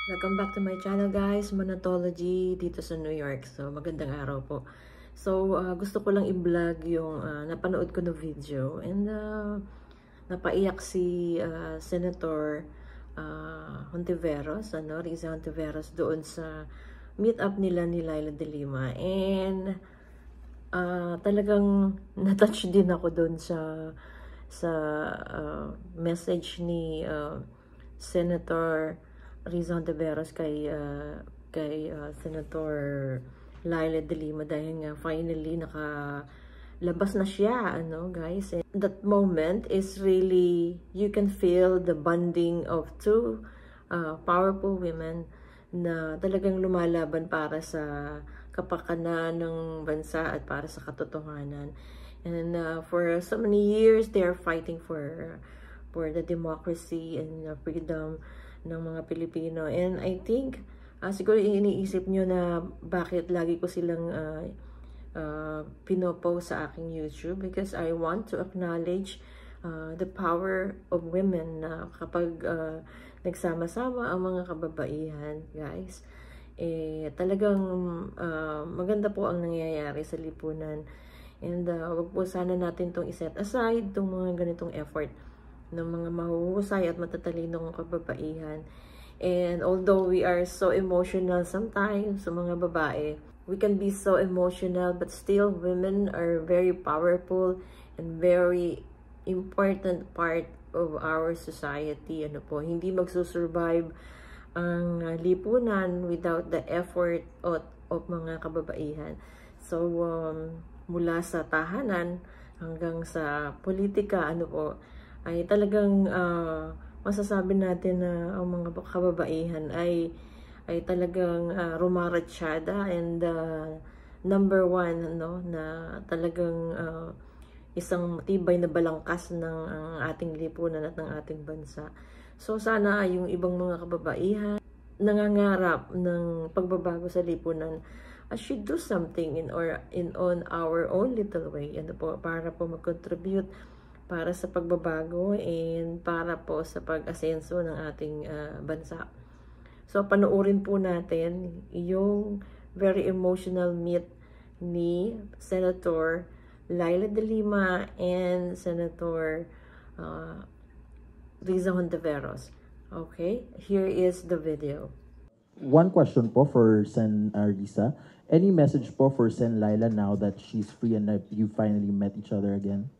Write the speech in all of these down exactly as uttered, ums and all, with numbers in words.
Welcome back to my channel guys, Monatology dito sa New York. So magandang araw po. So uh, gusto ko lang i-vlog yung uh, napanood ko na video and uh, napaiyak si uh, Senator uh, Hontiveros, ano, Riza Hontiveros doon sa meet up nila ni Leila de Lima and uh, talagang natouch din ako doon sa sa uh, message ni uh, Senator Riza Hontiveros kay uh, kay uh, Senator Leila de Lima dahil nga finally naka labas na siya, ano guys. And that moment is really, you can feel the bonding of two uh, powerful women na talagang lumalaban para sa kapakanan ng bansa at para sa katotohanan. And uh, for so many years, they are fighting for for the democracy and uh, freedom ng mga Pilipino. And I think, uh, siguro iniisip nyo na bakit lagi ko silang uh, uh, pinopost sa aking YouTube, because I want to acknowledge uh, the power of women na kapag uh, nagsama-sama ang mga kababaihan, guys, eh talagang uh, maganda po ang nangyayari sa lipunan. And uh, wag po sana natin tong iset aside, tong mga ganitong effort ng mga mahuhusay at matatalinong kababaihan. And although we are so emotional sometimes sa mga babae, we can be so emotional, but still women are very powerful and very important part of our society. Ano po, hindi magsusurvive ang lipunan without the effort of, of mga kababaihan. So, um, mula sa tahanan hanggang sa politika, ano po, ay talagang uh, masasabi natin na ang mga kababaihan ay ay talagang uh, rumaratsyada and uh, number one, ano, na talagang uh, isang tibay na balangkas ng ang ating lipunan at ng ating bansa. So sana yung ibang mga kababaihan nangangarap ng pagbabago sa lipunan, I should do something in or in on our own little way, ano po, para po mag-contribute para sa pagbabago and para po sa pag-asenso ng ating uh, bansa. So panoorin po natin yung very emotional meet ni Senator Leila de Lima and Senator uh, Riza Hontiveros. Okay, here is the video. One question po for Sen uh, Riza. Any message po for Sen Leila now that she's free and that you finally met each other again?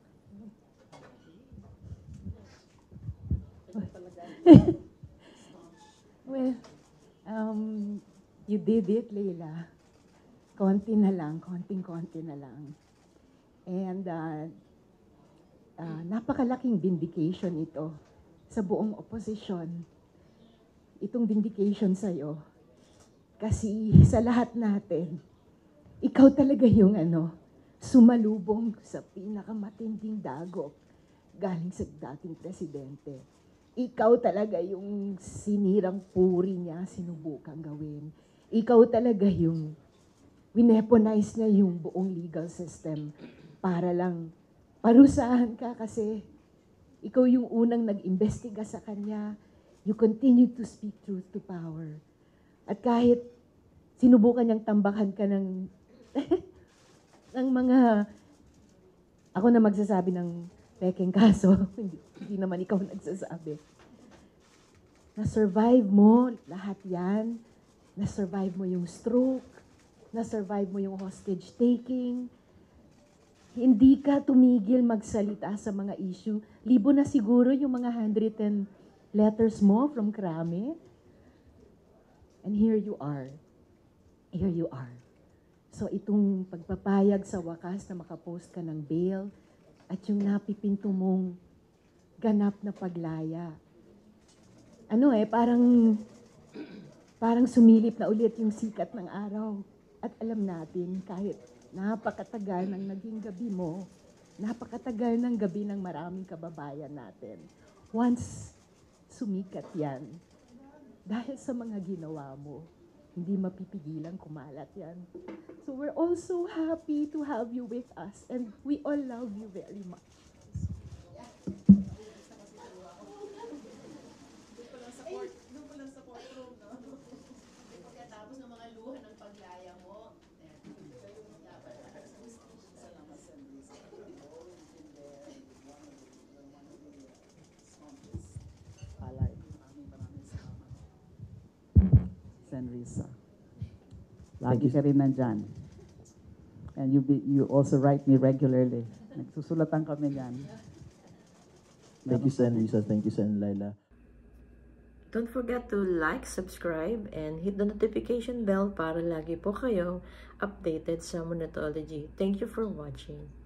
Well, um, you did it, Leila. Konti na lang, konting-konti na lang. And uh, uh, napakalaking vindication ito sa buong opposition. Itong vindication sa'yo. Kasi sa lahat natin, ikaw talaga yung ano, sumalubong sa pinakamatinding dagok galing sa dating presidente. Ikaw talaga yung sinirang puri niya, sinubukang gawin. Ikaw talaga yung wineponize niya yung buong legal system para lang parusahan ka kasi ikaw yung unang nag-imbestiga sa kanya. You continue to speak truth to power. At kahit sinubukan niyang tambakan ka ng, ng mga, ako na magsasabi ng peking kaso, hindi, hindi naman ikaw nagsasabi. Na-survive mo lahat yan. Na-survive mo yung stroke. Na-survive mo yung hostage taking. Hindi ka tumigil magsalita sa mga issue. Libo na siguro yung mga handwritten letters mo from Krame. And here you are. Here you are. So itong pagpapayag sa wakas na makapost ka ng bail, at yung napipinto mong ganap na paglaya. Ano eh, parang, parang sumilip na ulit yung sikat ng araw. At alam natin, kahit napakatagal ng naging gabi mo, napakatagal ng gabi ng maraming kababayan natin. Once sumikat yan, dahil sa mga ginawa mo, hindi mapipigilan kumalat yan. So we're also happy to have you with us and we all love you very much. Risa. Lagi ka rin nandyan. And you, be, you also write me regularly. Nagsusulatan kami yan. Thank you, Sen Risa. Thank you, Sen Laila. Don't forget to like, subscribe, and hit the notification bell para lagi po kayong updated sa Monatology. Thank you for watching.